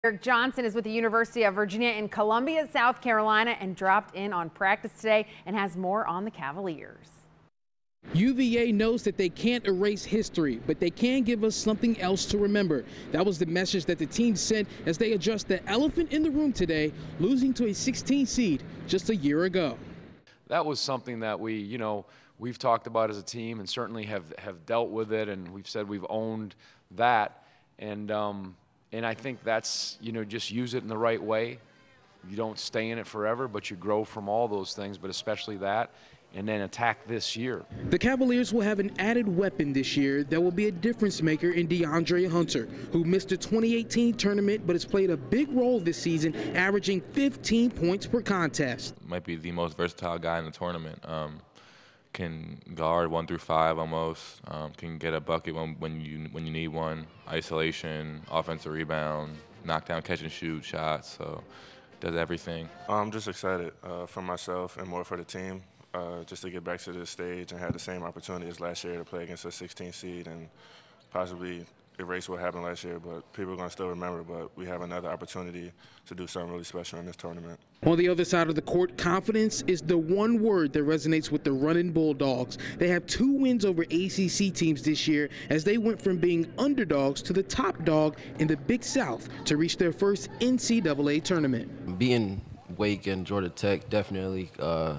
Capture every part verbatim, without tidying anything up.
Eric Johnson is with the University of Virginia in Columbia, South Carolina, and dropped in on practice today and has more on the Cavaliers. U V A knows that they can't erase history, but they can give us something else to remember. That was the message that the team sent as they addressed the elephant in the room today, losing to a sixteen seed just a year ago. That was something that we, you know, we've talked about as a team and certainly have, have dealt with it, and we've said we've owned that. And, um, and I think that's, you know, just use it in the right way. You don't stay in it forever, but you grow from all those things, but especially that, and then attack this year. The Cavaliers will have an added weapon this year that will be a difference maker in DeAndre Hunter, who missed the twenty eighteen tournament but has played a big role this season, averaging fifteen points per contest. Might be the most versatile guy in the tournament. Um, can guard one through five almost, um, can get a bucket when, when, you, when you need one, isolation, offensive rebound, knockdown, catch and shoot shots, so does everything. I'm just excited uh, for myself and more for the team. Uh, just to get back to this stage and have the same opportunity as last year to play against a sixteen seed and possibly erase what happened last year, but people are going to still remember, but we have another opportunity to do something really special in this tournament. On the other side of the court, confidence is the one word that resonates with the running Bulldogs. They have two wins over A C C teams this year as they went from being underdogs to the top dog in the Big South to reach their first N C double A tournament. Being Wake and Georgia Tech definitely uh,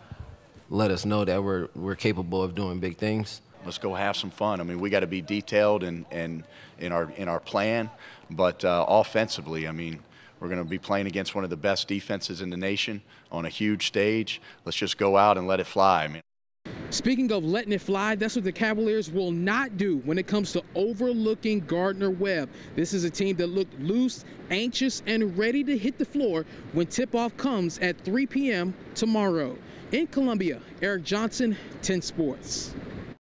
let us know that we're, we're capable of doing big things. Let's go have some fun. I mean, we got to be detailed in, in, in, our, in our plan, but uh, offensively, I mean, we're going to be playing against one of the best defenses in the nation on a huge stage. Let's just go out and let it fly. I mean, Speaking of letting it fly, that's what the Cavaliers will not do when it comes to overlooking Gardner-Webb. This is a team that looked loose, anxious, and ready to hit the floor when tip-off comes at three p m tomorrow. In Columbia, Eric Johnson, ten Sports.